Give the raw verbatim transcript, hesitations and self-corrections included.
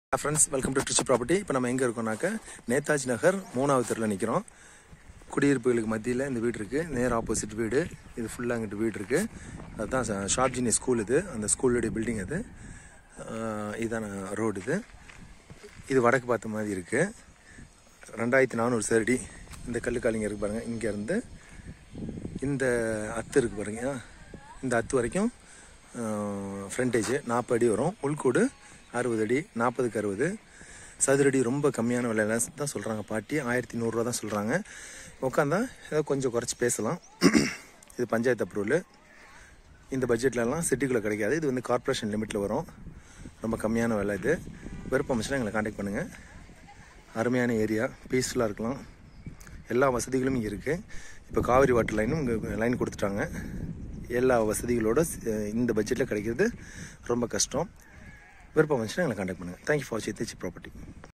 Friends, welcome to Trichy property. இப்போ நம்ம எங்க இருக்கோம்னாக்க நேதாஜி நகர் மூணாவது தெருல நிக்கிறோம். குடியிருப்புகளுக்கு மத்தியில இந்த வீடு இருக்கு. நேர் ஆப்போசிட் வீடு. இது ஃபுல்லா அங்கிட்டு வீடு இருக்கு. அதுதான் ஷார்ட் ஜீனி ஸ்கூல் இது. அந்த ஸ்கூலோட பில்டிங் அது. இதான ரோடு இது. இது வடக்கு பார்த்த மாதிரி இருக்கு. ரெண்டாயிரத்து நானூறு சதுரடி. இந்த கல்லுக்காலிங்க இருக்கு பாருங்க. இங்க இருந்து இந்த அத்து இருக்கு பாருங்க. இந்த அத்து வரைக்கும் ஃப்ரண்டேஜ் நாற்பது அடி வரும். உள்கூடு அறுபது அடி, நாற்பதுக்கு அறுபது. சதுரடி ரொம்ப கம்மியான விலையில தான் சொல்கிறாங்க பாட்டி. ஆயிரத்தி நூறுரூவா தான் சொல்கிறாங்க. உட்காந்தா ஏதோ கொஞ்சம் குறைச்சி பேசலாம். இது பஞ்சாயத்து அப்ரூவல். இந்த பட்ஜெட்லலாம் சிட்டிக்குள்ளே கிடைக்காது. இது வந்து கார்பரேஷன் லிமிட்டில் வரும். ரொம்ப கம்மியான விலை இது. விருப்பம் வச்சுன்னா எங்களை காண்டாக்ட் பண்ணுங்கள். அருமையான ஏரியா, பீஸ்ஃபுல்லாக இருக்கலாம். எல்லா வசதிகளும் இங்கே இருக்குது. இப்போ காவிரி வாட்டர் லைனும் இங்கே லைன் கொடுத்துட்டாங்க. எல்லா வசதிகளோடு இந்த பட்ஜெட்டில் கிடைக்கிறது ரொம்ப கஷ்டம். விருப்பம் வந்துச்சுன்னா எங்களை காண்டாக்ட் பண்ணுங்கள். தேங்க்யூ ஃபார் வாட்சிங் Trichy ப்ராப்பர்ட்டி.